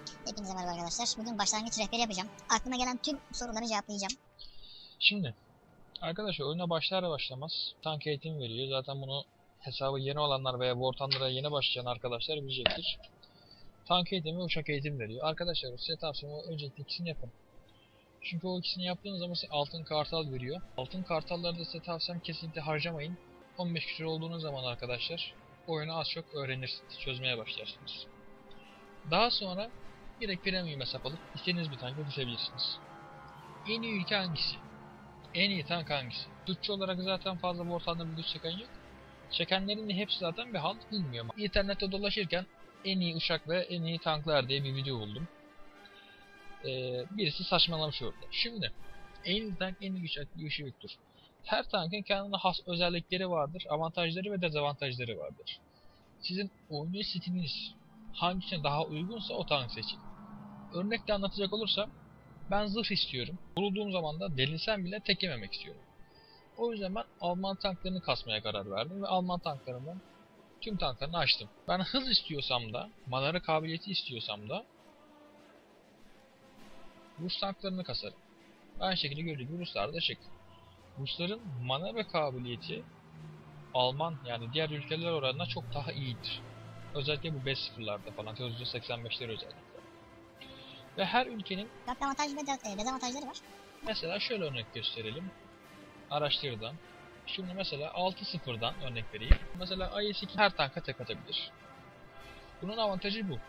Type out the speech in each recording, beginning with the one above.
Hepinize merhaba arkadaşlar. Bugün başlangıç rehberi yapacağım. Aklıma gelen tüm soruları cevaplayacağım. Şimdi arkadaşlar oyuna başlar başlamaz tank eğitim veriyor. Zaten bunu hesabı yeni olanlar veya bu ortamlara yeni başlayan arkadaşlar bilecektir. Tank eğitimi ve uçak eğitim veriyor. Arkadaşlar size tavsiyem öncelikle ikisini yapın. Çünkü o ikisini yaptığınız zaman size altın kartal veriyor. Altın kartalları da size tavsiyem kesinlikle harcamayın. 15 küsur olduğunuz zaman arkadaşlar oyunu az çok öğrenirsiniz, çözmeye başlarsınız. Daha sonra direkt premium hesap alıp istediğiniz bir tanka düşebilirsiniz. En iyi ülke hangisi? En iyi tank hangisi? Türkçe olarak zaten fazla bu ortamda video çeken yok. Çekenlerin de hepsi zaten bir halt bilmiyor. İnternette dolaşırken en iyi uçak ve en iyi tanklar diye bir video buldum. Birisi saçmalamış orada. Şimdi en iyi tank en iyi uçak diye bir şey yoktur. Her tankın kendine has özellikleri vardır, avantajları ve dezavantajları vardır. Sizin oyun stiliniz hangisine daha uygunsa o tank seçin. Örnekle anlatacak olursam ben zırh istiyorum. Vurulduğum zaman da delinsem bile tek yememek istiyorum. O yüzden ben Alman tanklarını kasmaya karar verdim ve Alman tanklarından tüm tanklarını açtım. Ben hız istiyorsam da, manevra kabiliyeti istiyorsam da Rus tanklarını kasarım. Aynı şekilde gördüğünüz gibi Ruslar da şık. Rusların manevra kabiliyeti Alman yani diğer ülkeler oranına çok daha iyidir. Özellikle bu 5.0'larda falan, %85'ler özellikle. Ve her ülkenin Avantaj ve dezavantajları var. mesela şöyle örnek gösterelim. Araştırdan. Şimdi mesela 6.0'dan örnek vereyim. Mesela IS-2 her tanka tek atabilir. Bunun avantajı bu.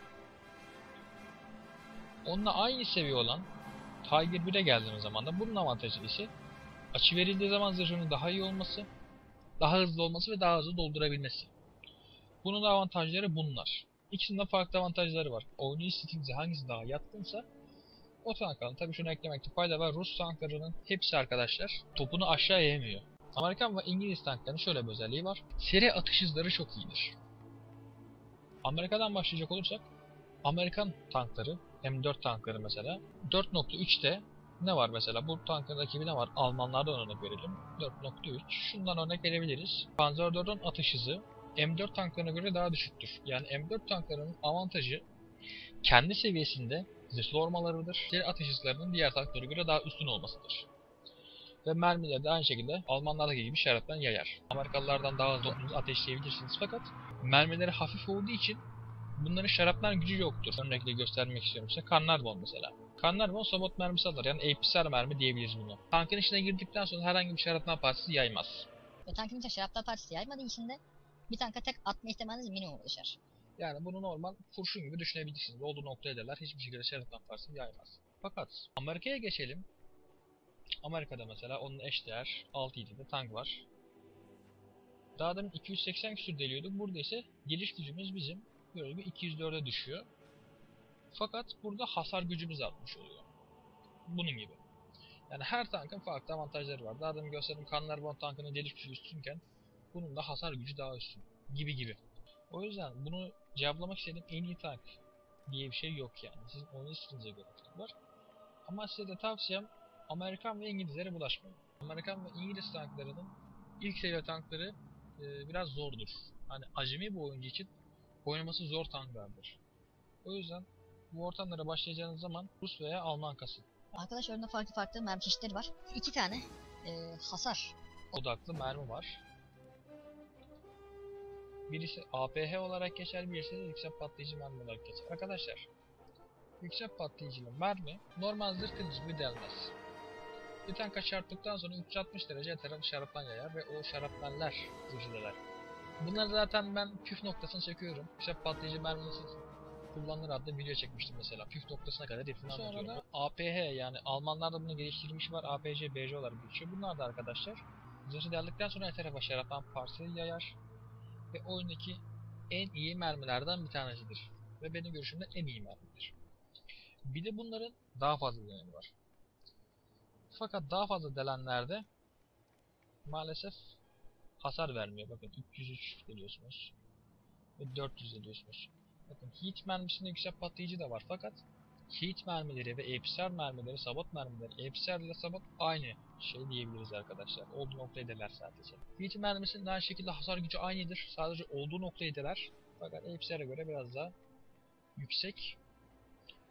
Onunla aynı seviye olan Tiger 1'e geldiğimiz zaman da bunun avantajı ise açı verildiği zaman zırhının daha iyi olması, daha hızlı olması ve daha hızlı doldurabilmesi. Bunun avantajları bunlar. İkisinin farklı avantajları var. Oynayış stilinize hangisi daha yatkınsa o tank alın. Tabii şunu eklemekte fayda var. Rus tanklarının hepsi arkadaşlar topunu aşağı yemiyor. Amerikan ve İngiliz tanklarının şöyle bir özelliği var. Seri atış hızları çok iyidir. Amerika'dan başlayacak olursak Amerikan tankları, M4 tankları mesela 4.3'te ne var mesela? Bu tankın rakibi ne var? Almanlardan örnek verelim. 4.3. Şundan örnek verebiliriz. Panzer IV'ın atış hızı M4 tanklarına göre daha düşüktür. Yani M4 tanklarının avantajı kendi seviyesinde zırhlı olmalarıdır. Seri atış hızlarının diğer tanklara göre daha üstün olmasıdır. Ve mermileri de aynı şekilde Almanlardaki gibi şaraptan yayar. Amerikalılardan daha hızlı ateşleyebilirsiniz fakat mermileri hafif olduğu için bunların şaraptan gücü yoktur. Örnekle göstermek istiyorum size. Carnarvon mesela. Carnarvon sabot mermisi alır. Yani APSR mermi diyebiliriz bunu. Tankın içine girdikten sonra herhangi bir şaraptan partisi yaymaz. Tankın içine şaraplar partisi yaymadığı için de bir tanka tek atma ihtimaliniz minimum düşer. Yani bunu normal kurşun gibi düşünebilirsiniz. Olduğu noktaya ederler. Hiçbir şekilde şaraptan partisi yaymaz. Fakat Amerika'ya geçelim. Amerika'da mesela onun eşdeğer 6-7'de tank var. Daha demin 280 küsür deliyorduk. Burada ise geliş gücümüz bizim böyle bir 204'e düşüyor. Fakat burada hasar gücümüz artmış oluyor. Bunun gibi. Yani her tankın farklı avantajları var. Daha demin gösterdiğim Carnarvon tankının deliş gücü üstünken bunun da hasar gücü daha üstün. Gibi gibi. O yüzden bunu cevaplamak istediğim en iyi tank diye bir şey yok yani. Sizin oyun istilinize göre var. Ama size de tavsiyem Amerikan ve İngilizlere bulaşmayın. Amerikan ve İngiliz tanklarının ilk seviye tankları biraz zordur. Hani acemi bir oyuncu için oynaması zor tanklardır. O yüzden bu ortamlara başlayacağınız zaman Rus veya Alman kasın. Arkadaş oyunda farklı mermi çeşitleri var. 2 tane hasar Odaklı mermi var. Birisi APH olarak geçer, birisi de yüksek patlayıcı mermi olarak geçer. Arkadaşlar, yüksek patlayıcılı mermi normal zırh kılıcı gibi delmez. Bir tanka çarptıktan sonra 360 derece etrafı şaraptan yayar ve o şarapnel'ler zırhlılar. Bunları zaten ben püf noktasını çekiyorum. Yüksek patlayıcı mermi nasıl kullanılır adlı video çekmiştim mesela. Püf noktasına kadar hepsini anlatıyorum. Sonra da APH yani Almanlar da bunu geliştirmiş var. APC, BC olarak geçiyor. Bunlar da arkadaşlar zırhı deldikten sonra her tarafa şaraptan parçayı yayar. Ve oyundaki en iyi mermilerden bir tanesidir. Ve benim görüşümde en iyi mermidir. Bir de bunların daha fazla deneyimi var. Fakat daha fazla delenlerde maalesef hasar vermiyor. Bakın 303 deliyorsunuz. Ve 400 deliyorsunuz. Bakın heat mermisinde yüksek patlayıcı da var fakat heat mermileri ve APSR mermileri, sabot mermileri, APSR ile sabot aynı şey diyebiliriz arkadaşlar. Olduğu noktaya deler sadece. Heat mermisinin aynı şekilde hasar gücü aynıdır. Sadece olduğu noktaya deler. Fakat APSR'e göre biraz daha yüksek.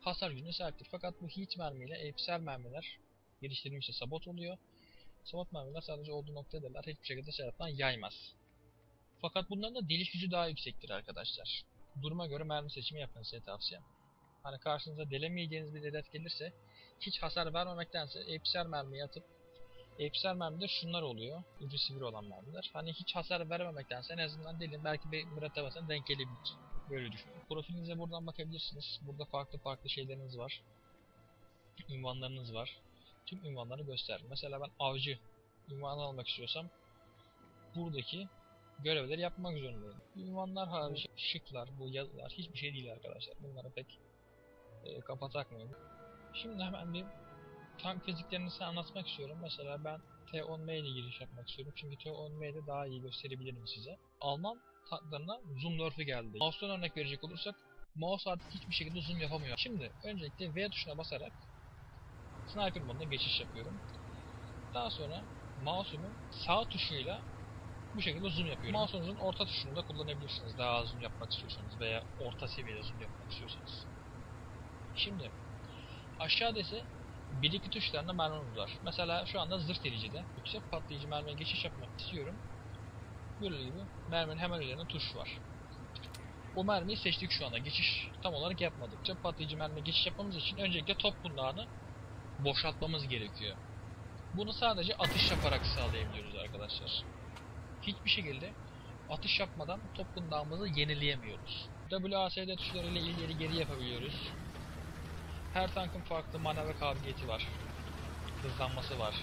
hasar gücüne sahiptir. Fakat bu heat mermiyle episer mermiler geliştirilmişse sabot oluyor. Sabot mermiler sadece olduğu noktadalar. Hiçbir şekilde taraftan yaymaz. Fakat bunların da deliş gücü daha yüksektir arkadaşlar. Duruma göre mermi seçimi yapın size tavsiyem. Hani karşınıza delemeyeceğiniz bir hedef gelirse hiç hasar vermemektense episer mermiyi atıp episer mermide şunlar oluyor. Ucu sivri olan mermiler. Hani hiç hasar vermemektense en azından delin belki bir mürettebaten denk gelebilir. Böyle düşünün. Profilinize buradan bakabilirsiniz. Burada farklı farklı şeyleriniz var. Ünvanlarınız var. Tüm ünvanları gösterin. Mesela ben avcı ünvanı almak istiyorsam buradaki görevleri yapmak zorundayım. Ünvanlar harici şıklar, bu yazılar hiçbir şey değil arkadaşlar. Bunlara pek kafa takmayın. Şimdi hemen bir tank fiziklerini size anlatmak istiyorum. Mesela ben T10M ile giriş yapmak istiyorum. Çünkü T10M'de daha iyi gösterebilirim size. Alman tanklarına zoom nerf'ü geldi. Mouse'dan örnek verecek olursak mouse artık hiçbir şekilde zoom yapamıyor. Şimdi öncelikle V tuşuna basarak sniper moduna geçiş yapıyorum. Daha sonra mouse'umun sağ tuşuyla bu şekilde zoom yapıyorum. Mouse'unuzun orta tuşunu da kullanabilirsiniz. Daha az zoom yapmak istiyorsanız veya orta seviyede zoom yapmak istiyorsanız. Şimdi aşağıda ise 1-2 tuşlarında mermimiz var. Mesela şu anda zırh delicide yüksek patlayıcı mermiye geçiş yapmak istiyorum. Böyle gibi merminin hemen üzerinde tuş var. O mermiyi seçtik şu anda. Geçiş tam olarak yapmadık. Yüksek patlayıcı mermiye geçiş yapmamız için öncelikle top kundağını boşaltmamız gerekiyor. Bunu sadece atış yaparak sağlayabiliyoruz arkadaşlar. Hiçbir şekilde atış yapmadan top kundağımızı yenileyemiyoruz. WASD tuşlarıyla ileri geri yapabiliyoruz. Her tankın farklı manevra kabiliyeti var. Hızlanması var.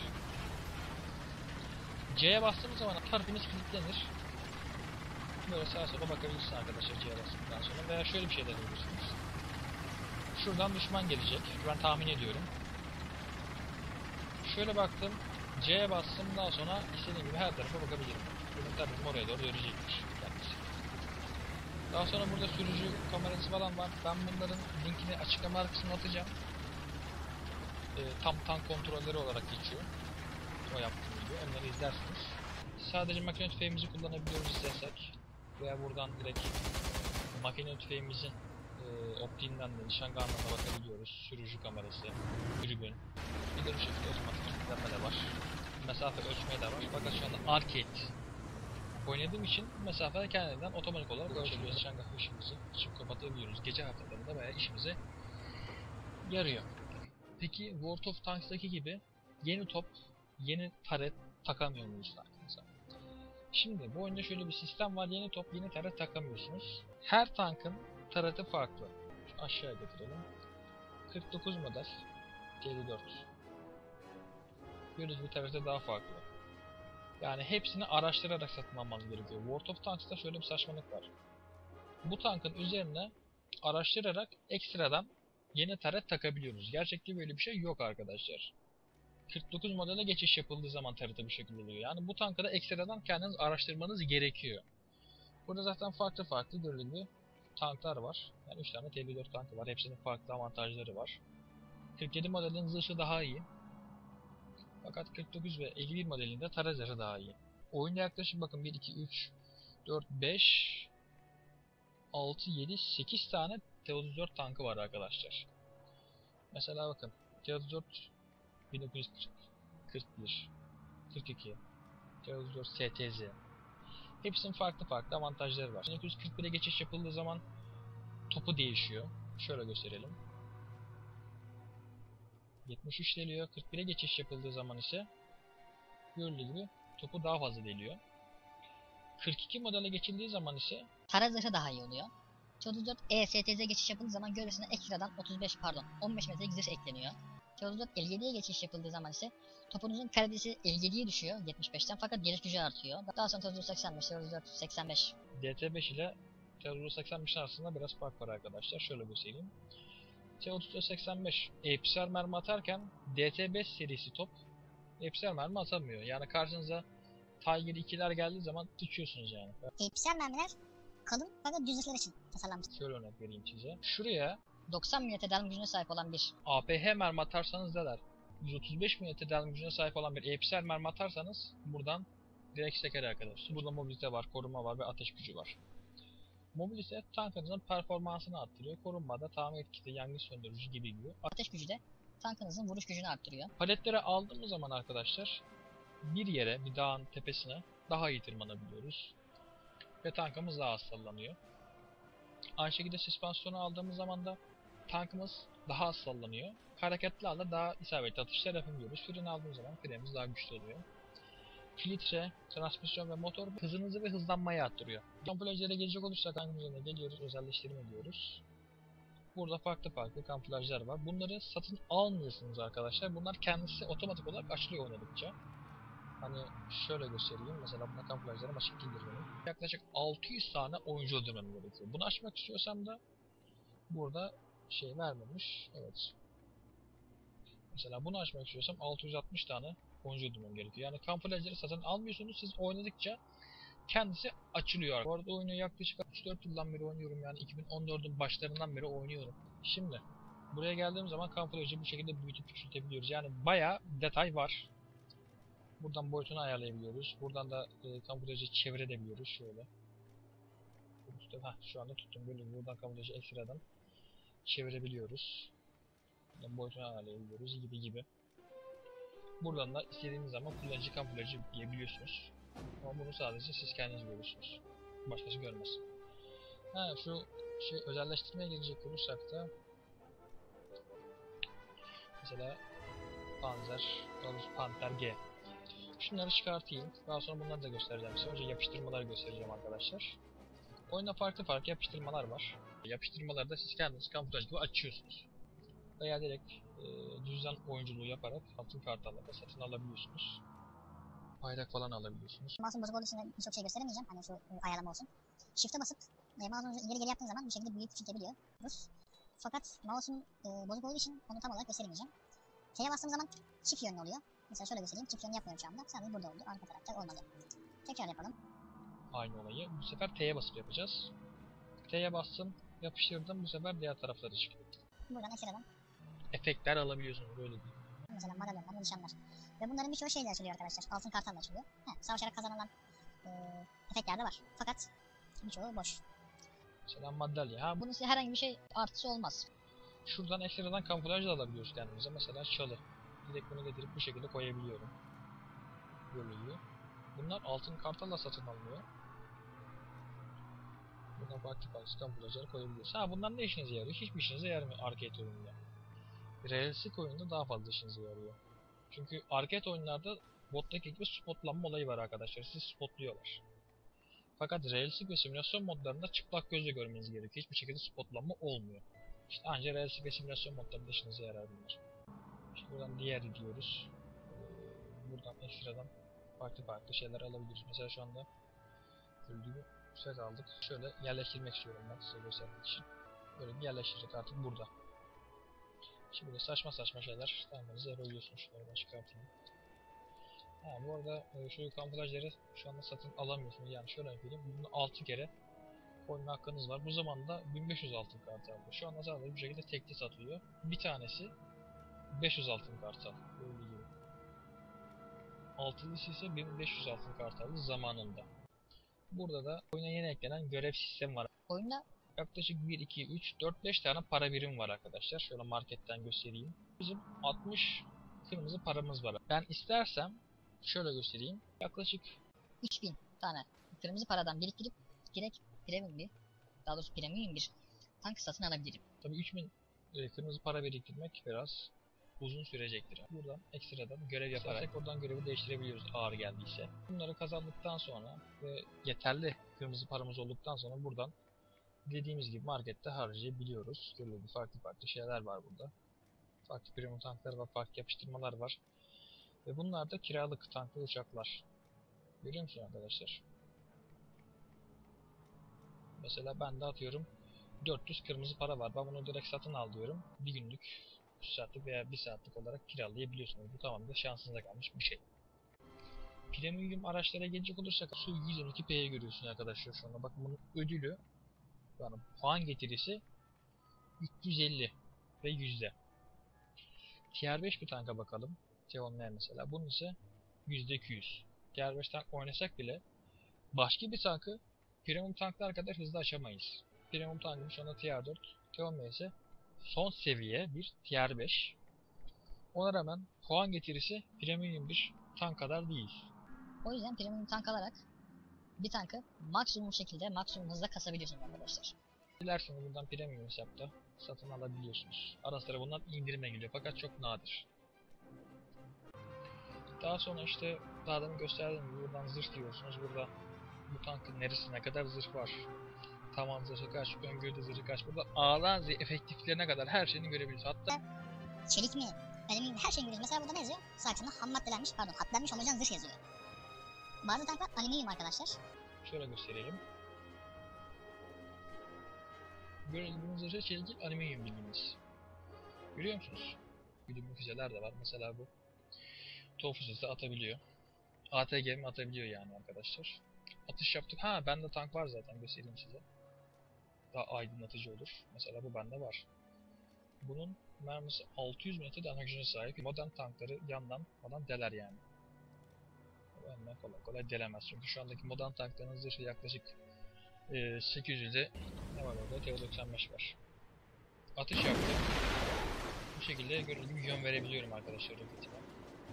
C'ye bastığımız zaman tarifimiz kilitlenir. Böyle sağa sola bakabilirsiniz arkadaşlar C'ye bastıktan sonra. Veya şöyle bir şey deneyebilirsiniz. Şuradan düşman gelecek. Ben tahmin ediyorum. Şöyle baktım. C'ye bastım. Daha sonra istediğim gibi her tarafa bakabilirim. Benim tarifim oraya doğru dönecektir. Daha sonra burada sürücü kamerası falan var. Ben bunların linkini açıklama kısmına atacağım. Tam tank kontrolleri olarak geçiyor. O yaptığım gibi. Onları izlersiniz. Sadece makine tüfeğimizi kullanabiliyoruz istersek. Veya buradan direkt makine tüfeğimizin optiğinden de nişangahına bakabiliyoruz. Sürücü kamerası, tribün. Bir de bu şekilde otomatik kilitlenme de var. Mesafe ölçmeye de var. Fakat şu anda arcade oynadığım için mesafede kendinden otomatik olarak ölçebiliyoruz. Nişangah ışığımızı açıp kapatabiliyoruz. Gece haritalarında bayağı işimize yarıyor. Peki World of Tanks'taki gibi yeni top, yeni taret takamıyor muyuz tankımıza? Şimdi bu oyunda şöyle bir sistem var. Yeni top, yeni taret takamıyorsunuz. Her tankın tareti farklı. Şu aşağıya getirelim. 49 model T54. Gördüğünüz bir tarete daha farklı. Yani hepsini araştırarak satın almanız gerekiyor. World of Tanks'ta şöyle bir saçmalık var. Bu tankın üzerine araştırarak ekstradan yeni taret takabiliyoruz. Gerçekte böyle bir şey yok arkadaşlar. 49 modele geçiş yapıldığı zaman tarete bu şekilde oluyor. Yani bu tankı da ekstradan kendiniz araştırmanız gerekiyor. Burada zaten farklı farklı görüldüğü tanklar var. Yani 3 tane T54 tankı var. Hepsinin farklı avantajları var. 47 modelin zırhı daha iyi. Fakat 49 ve 51 modelinde taret zırhı daha iyi. Oyunda yaklaşık bakın 1, 2, 3, 4, 5, 6, 7, 8 tane T34 tankı var arkadaşlar. Mesela bakın T34 1940, 41, 42, T34 STZ. Hepsinin farklı farklı avantajları var. 1941'e geçiş yapıldığı zaman topu değişiyor. Şöyle gösterelim. 73 deliyor. 41'e geçiş yapıldığı zaman ise gördüğünüz gibi topu daha fazla deliyor. 42 modele geçildiği zaman ise Taret zırhı daha iyi oluyor. 34 ESTZ geçiş yapıldığı zaman gövdesine ekstradan 15 metrelik zırh ekleniyor. 34 57'ye geçiş yapıldığı zaman ise topunuzun kalitesi 57'ye düşüyor 75'ten fakat geliş gücü artıyor. Daha sonra 3485, 3485. DT5 ile T-85 arasında biraz fark var arkadaşlar. Şöyle göstereyim. T-3485 episer mermi atarken DT5 serisi top episer mermi atamıyor. Yani karşınıza Tiger 2'ler geldiği zaman sıçıyorsunuz yani. Episer mermiler kalın fakat düz zırhlar için tasarlanmış. Şöyle örnek vereyim size. Şuraya 90 mm delme gücüne sahip olan bir APH mermi atarsanız neler? 135 mm delme gücüne sahip olan bir episer mermi atarsanız buradan direkt seker arkadaşlar. Burada mobilite var, koruma var ve ateş gücü var. Mobil ise tankınızın performansını arttırıyor. Korunmada tamir kiti, yangın söndürücü gibi. Ateş gücü de tankınızın vuruş gücünü arttırıyor. Paletleri aldığımız zaman arkadaşlar bir yere, bir dağın tepesine daha iyi tırmanabiliyoruz. Ve tankımız daha az sallanıyor. Aynı şekilde süspansiyonu aldığımız zaman da tankımız daha az sallanıyor. Hareketlerle daha isabetli atışlar yapabiliyoruz. Freni aldığımız zaman frenimiz daha güçlü oluyor. Filtre, transmisyon ve motor hızınızı ve hızlanmayı arttırıyor. Kamuflajlara gelecek olursak hangi üzerine geliyoruz, özelleştirme diyoruz. Burada farklı kamuflajlar var. Bunları satın almıyorsunuz arkadaşlar. Bunlar kendisi otomatik olarak açılıyor oynadıkça. Hani şöyle göstereyim. Mesela buna kamuflajlarım açık değildir benim. Yaklaşık 600 tane oyuncu öldürmem gerekiyor. Bunu açmak istiyorsam da burada şey vermemiş. Evet. Mesela bunu açmak istiyorsam 660 tane oyuncu öldürmem gerekiyor. Yani kamuflajları satın almıyorsunuz. Siz oynadıkça kendisi açılıyor. Bu arada oyunu yaklaşık 3-4 yıldan beri oynuyorum. Yani 2014'ün başlarından beri oynuyorum. Şimdi buraya geldiğim zaman kamuflajı bu şekilde büyütüp küçültebiliyoruz. Yani bayağı detay var. Buradan boyutunu ayarlayabiliyoruz. Buradan da kamuflajı çevirebiliyoruz şöyle. Şu anda tuttum. Böyle buradan kamuflajı ekstradan çevirebiliyoruz. Buradan boyutunu ayarlayabiliyoruz gibi. Buradan da istediğiniz zaman kullanıcı kamuflajı yükleyebiliyorsunuz. Ama bunu sadece siz kendiniz görürsünüz. Başkası görmez. Şu özelleştirmeye gelecek olursak da mesela Panzer, Panther G. Şunları çıkartayım. Daha sonra bunları da göstereceğim size. Önce yapıştırmaları göstereceğim arkadaşlar. Oyunda farklı yapıştırmalar var. Yapıştırmaları da siz kendiniz kamuflaj gibi açıyorsunuz. Veya direkt cüzdan oyunculuğu yaparak altın kartallarda satın alabiliyorsunuz. Bayrak falan alabiliyorsunuz. Mouse'un bozuk olduğu için birçok şey gösteremeyeceğim. Hani şu ayarlama olsun. Shift'e basıp mouse'un ileri geri yaptığın zaman bu şekilde büyüyüp küçültebiliyoruz. Fakat mouse'un bozuk olduğu için onu tam olarak gösteremeyeceğim. T'ye bastığım zaman çift yönlü oluyor. Mesela şöyle göstereyim. Çift yönlü yapmıyorum şu anda. Sadece burada oldu. Arka tarafta olmadı. Tekrar yapalım. Aynı olayı. Bu sefer T'ye basıp yapacağız. T'ye bastım, yapıştırdım. Bu sefer diğer tarafları çıkıyor. Buradan ekstradan Efektler alabiliyorsunuz böyle değil. mesela madalyonlar, nişanlar. Ve bunların birçoğu şeyle açılıyor arkadaşlar. Altın kartalla açılıyor. Savaşarak kazanılan efektler de var. Fakat birçoğu boş. Mesela madalya. Bunun size herhangi bir şey artısı olmaz. Şuradan ekstradan kamuflaj da alabiliyoruz kendimize. Mesela çalı. Direkt bunu getirip bu şekilde koyabiliyorum. Böyle iyi. Bunlar altın kartalla satın alınıyor. Buradan farklı kamuflajları koyabiliyoruz. Bunlar ne işinize yarıyor? Hiçbir işinize yaramıyor arcade oyununda. Realistik oyunda daha fazla işinize yarıyor. Çünkü arcade oyunlarda bottaki gibi spotlanma olayı var arkadaşlar. Sizi spotluyorlar. Fakat realistik ve simülasyon modlarında çıplak gözle görmeniz gerekiyor. Hiçbir şekilde spotlanma olmuyor. İşte ancak realistik ve simülasyon modlarında işinize yarar bunlar. İşte buradan diğer diyoruz. Buradan ekstradan farklı şeyler alabiliyoruz. Mesela şu anda gördüğü gibi set aldık. Şöyle yerleştirmek istiyorum ben size göstermek için. Böyle bir yerleştirecek artık burada. Şimdi böyle saçma şeyler tamamınızı koyuyorsunuz. Şunları ben çıkartayım. Bu arada şu kamuflajları şu anda satın alamıyorsunuz. Yani şöyle yapayım. Bunu 6 kere koyma hakkınız var. Bu zamanda 1500 altın kartı aldı. Şu anda sadece bu şekilde tekli satılıyor. Bir tanesi 500 altın kartı aldı. Böyle gibi. Altılısı ise 1500 altın kartı aldı zamanında. Burada da oyuna yeni eklenen görev sistemi var. Oyunda Yaklaşık 1, 2, 3, 4, 5 tane para birim var arkadaşlar. Şöyle marketten göstereyim. Bizim 60 kırmızı paramız var. Ben istersem şöyle göstereyim. Yaklaşık 3000 tane kırmızı paradan biriktirip direkt premium bir tank satın alabilirim. tabii 3000 kırmızı para biriktirmek biraz uzun sürecektir. Buradan ekstradan görev yaparak oradan görevi değiştirebiliyoruz ağır geldiyse. Bunları kazandıktan sonra ve yeterli kırmızı paramız olduktan sonra buradan dediğimiz gibi markette harcayabiliyoruz. Böyle farklı şeyler var burada. Farklı premium tanklar var, farklı yapıştırmalar var. Ve bunlar da kiralık tanklı uçaklar. Görüyor musun arkadaşlar? Mesela ben de atıyorum 400 kırmızı para var. Ben bunu direkt satın al diyorum. Bir günlük, 3 saatlik veya 1 saatlik olarak kiralayabiliyorsunuz. Bu tamamen şansınıza kalmış bir şey. Premium araçlara gelecek olursak Su 112P'ye görüyorsun arkadaşlar şu anda. Bakın bunun ödülü, yani puan getirisi 350 ve yüzde. Tier 5 bir tanka bakalım. T10M mesela. Bunun ise %200. Tier 5 tank oynasak bile başka bir tankı Premium tanklar kadar hızlı açamayız. Premium tankımız şu anda tier 4. Teoman ise son seviye bir tier 5. Ona rağmen puan getirisi premium bir tank kadar değil. O yüzden premium tank alarak bir tankı maksimum şekilde maksimum hızla kasabiliyorsunuz arkadaşlar. Dilerseniz buradan premium hesapta satın alabiliyorsunuz. Ara sıra bundan indirime geliyor fakat çok nadir. Daha sonra işte daha demin gösterdiğim gibi buradan zırh diyorsunuz. Burada bu tankın neresine kadar zırh var. Tavan zırhı kaç, ön gövde zırhı kaç. Burada A'dan Z efektiflerine kadar her şeyini görebiliyorsunuz. Hatta Çelik mi? Alüminyum mi? Her şeyi görüyoruz. Mesela burada ne yazıyor? Sağ kısımda ham maddelenmiş, pardon, hatlenmiş homojen zırh yazıyor. Bazı tanklar alüminyum arkadaşlar. şöyle gösterelim. Gördüğünüz zırhı çelik alüminyum bildiğimiz. Görüyor musunuz? Güdümlü füzeler de var. Mesela bu TOW füzesi atabiliyor. ATG mi atabiliyor yani arkadaşlar. Atış yaptık. Ha bende tank var zaten, göstereyim size. Daha aydınlatıcı olur. Mesela bu bende var. Bunun mermisi 600 metre dana gücüne sahip. Modern tankları yandan falan deler yani. Benden kolay kolay delemez. Çünkü şu andaki modern tankların zırhı yaklaşık 800'de ne var orada? T95 var. Atış yaptım. Bu şekilde gördüğünüz gibi yön verebiliyorum arkadaşlar roketime.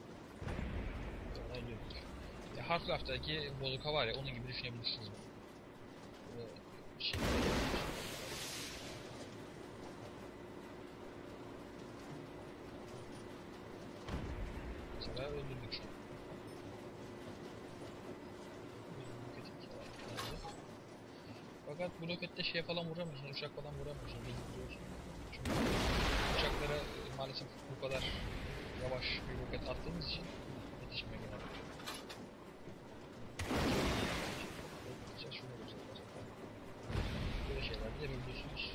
Half-Life'daki Voluka var ya, onun gibi düşünebilirsiniz. Şey. Mesela öldürdük şu an. Fakat bu rokette şey falan vuramıyorsun, uçak falan vuramıyorsun, biliyorsun. Çünkü uçaklara maalesef bu kadar yavaş bir roket attığımız için yetişmiyor genelde. Şunu böyle şeyler de yapabiliyorsunuz.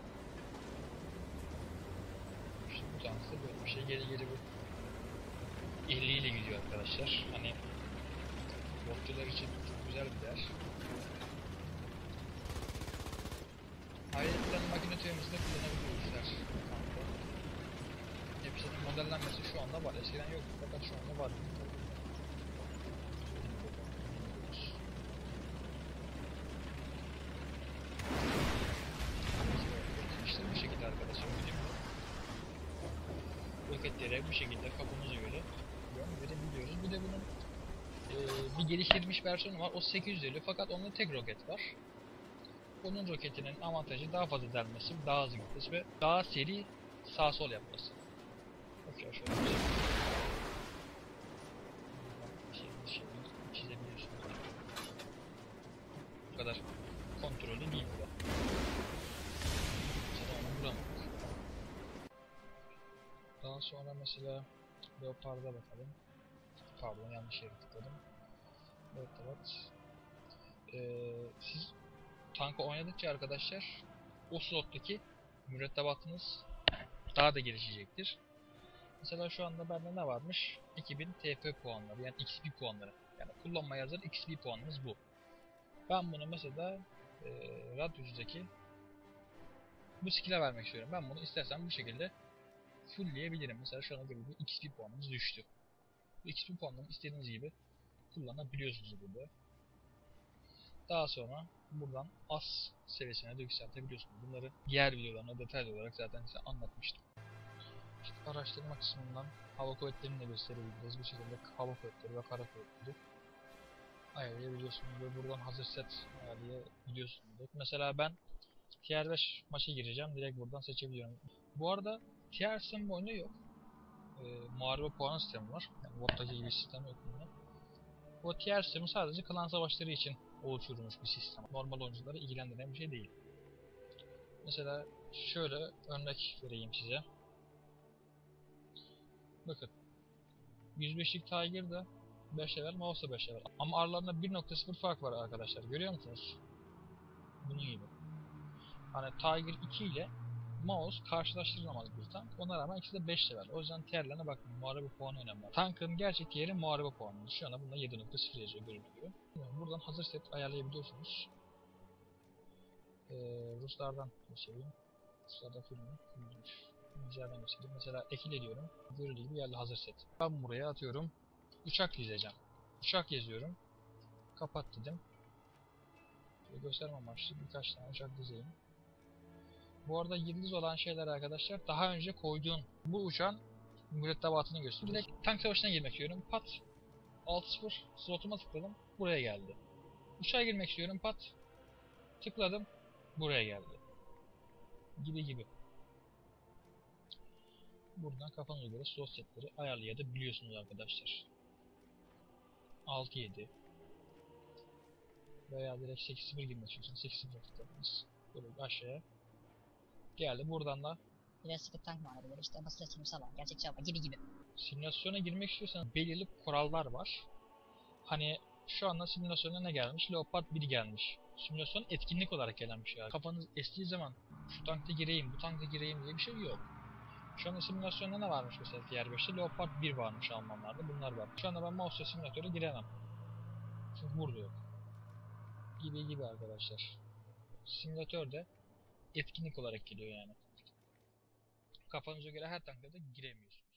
İşte bu tankta böyle bir şey, geri geri bu 50 ile gidiyor arkadaşlar. Hani botçular için çok güzel bir değer. Ayrıca makine tüyemizde kullanabiliyoruz her tankta. Hepsinin modellenmesi şu anda var. Eskiden yoktu fakat şu anda var. İşte bu şekilde arkadaşlar. Roketlere bu şekilde kapımıza göre verebiliyoruz. Bir de bunun bir geliştirilmiş versiyonu var. O 850 fakat onda tek roket var. Onun roketinin avantajı daha fazla delmesi, daha hızlı gitmesi ve daha seri sağ sol yapması. Bakıyor şöyle bir şey çizebiliyorsunuz. Bu kadar kontrollü değil bu da. Mesela onu vuramadık. Daha sonra mesela Leopard'a bakalım. Pardon, yanlış yere tıkladım. Evet. Siz tankı oynadıkça arkadaşlar o slottaki mürettebatınız daha da gelişecektir. Mesela şu anda bende ne varmış? 2000 TP puanları, yani XP puanları. Yani kullanmaya hazır XP puanımız bu. Ben bunu mesela radyocuzdaki bu skill'e vermek istiyorum. Ben bunu istersem bu şekilde fullleyebilirim. Mesela şu anda gördüğünüz XP puanımız düştü. Bu XP puanlarını istediğiniz gibi kullanabiliyorsunuz burada. Daha sonra buradan as seviyesine de yükseltebiliyorsunuz. Bunları diğer videolarımda detaylı olarak zaten size anlatmıştım. İşte araştırma kısmından hava kuvvetlerini de gösterebiliriz. Bu şekilde hava kuvvetleri ve kara kuvvetleri ayarlayabiliyorsunuz ve buradan hazır set ayarlayabiliyorsunuz. Mesela ben Tier 5 maça gireceğim. Direkt buradan seçebiliyorum. Bu arada Tier sistemi oyunda yok. Muharebe puanı sistemi var. Yani WoT'taki gibi sistem yok bunda. Bu Tier sistemi sadece klan savaşları için oluşturulmuş bir sistem. Normal oyuncuları ilgilendiren bir şey değil. Mesela şöyle örnek vereyim size. Bakın 105'lik Tiger'da 5 level, Mouse'da 5 level. Ama aralarında 1.0 fark var arkadaşlar. Görüyor musunuz? Bunun gibi. Hani Tiger 2 ile Mouse karşılaştırılamaz bir tank. Ona rağmen ikisi de 5 level. O yüzden tierlerine bakın. Muharebe puanı önemli. Tankın gerçek yeri muharebe puanı. Şu anda bunda 7.0 yazıyor, görüldüğü gibi. Buradan hazır set ayarlayabiliyorsunuz. Ruslardan geçelim. Ruslarda filmi. İngilizlerden geçelim. Mesela ekil ediyorum. Görüldüğü gibi yerli hazır set. Ben buraya atıyorum. Uçak yazacağım. Uçak yazıyorum. Kapat dedim. Şöyle gösterme amaçlı birkaç tane uçak dizeyim. Bu arada yıldız olan şeyler arkadaşlar daha önce koyduğun bu uçağın mürettebatını gösteriyor. Direkt tank savaşına girmek istiyorum. Pat 6-0 slotuma tıkladım. Buraya geldi. Uçağa girmek istiyorum. Pat tıkladım. Buraya geldi. Gibi gibi. Buradan kafanıza göre slot setleri ayarlayabiliyorsunuz arkadaşlar. 6-7 veya direkt 8-0 girmek istiyorsanız 8-0 tıkladınız. Böyle aşağıya geldi. Buradan da Rescue tank muharebeleri, işte basit açılmış hava, gerçekçi hava gibi gibi. simülasyona girmek istiyorsanız belirli kurallar var. Hani şu anda simülasyona ne gelmiş? Leopard 1 gelmiş. Simülasyon etkinlik olarak gelen bir şey. Kafanız estiği zaman şu tankta gireyim, bu tankta gireyim diye bir şey yok. Şu anda simülasyonda ne varmış mesela diğer 5'te? Leopard 1 varmış Almanlarda. Bunlar var. Şu anda ben mouse'la simülatöre giremem. Çünkü burada yok. Gibi gibi arkadaşlar. Simülatörde etkinlik olarak geliyor yani. Kafanıza göre her tankta da giremiyorsunuz.